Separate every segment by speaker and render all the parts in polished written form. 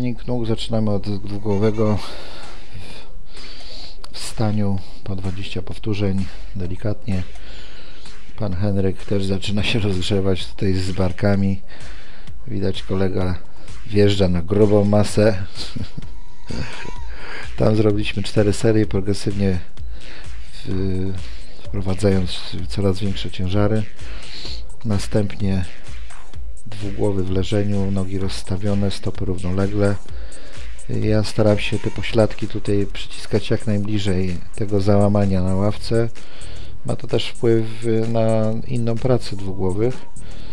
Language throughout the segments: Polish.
Speaker 1: Trening nóg zaczynamy od dwugłowego w staniu po 20 powtórzeń, delikatnie. Pan Henryk też zaczyna się rozgrzewać tutaj z barkami. Widać, kolega wjeżdża na grubą masę. Tam zrobiliśmy 4 serie, progresywnie wprowadzając coraz większe ciężary. Następnie dwugłowy w leżeniu, nogi rozstawione, stopy równolegle. Ja staram się te pośladki tutaj przyciskać jak najbliżej tego załamania na ławce. Ma to też wpływ na inną pracę dwugłowych.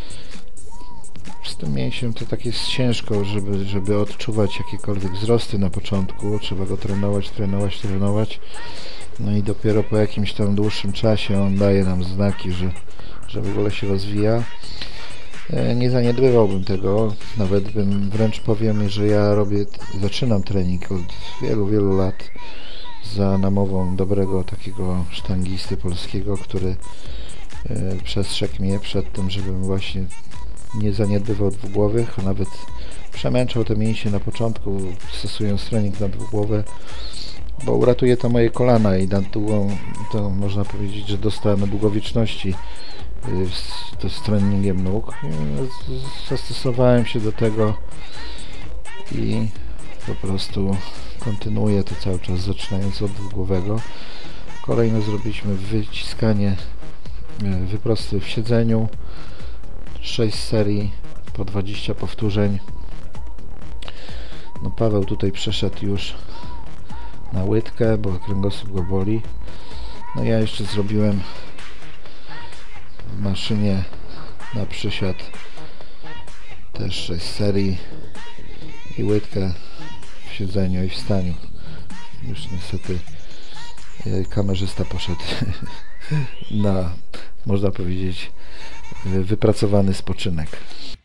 Speaker 1: Z tym mięsiem to tak jest ciężko, żeby odczuwać jakiekolwiek wzrosty na początku. Trzeba go trenować. No i dopiero po jakimś tam dłuższym czasie on daje nam znaki, że w ogóle się rozwija. Nie zaniedbywałbym tego, nawet wręcz powiem, że ja zaczynam trening od wielu lat za namową dobrego takiego sztangisty polskiego, który przestrzegł mnie przed tym, żebym właśnie nie zaniedbywał dwugłowych, a nawet przemęczał te mięśnie na początku, stosując trening na dwugłowę, bo uratuje to moje kolana i na długą, to można powiedzieć, że dostałem długowieczności z treningiem nóg. Zastosowałem się do tego i po prostu kontynuuję to cały czas, zaczynając od dwugłowego. Kolejno zrobiliśmy wyciskanie, wyprosty w siedzeniu, 6 serii po 20 powtórzeń. No Paweł tutaj przeszedł już na łydkę, bo kręgosłup go boli. No ja jeszcze zrobiłem w maszynie na przysiad też 6 serii i łydkę w siedzeniu i w staniu. Już niestety kamerzysta poszedł na, można powiedzieć, wypracowany spoczynek.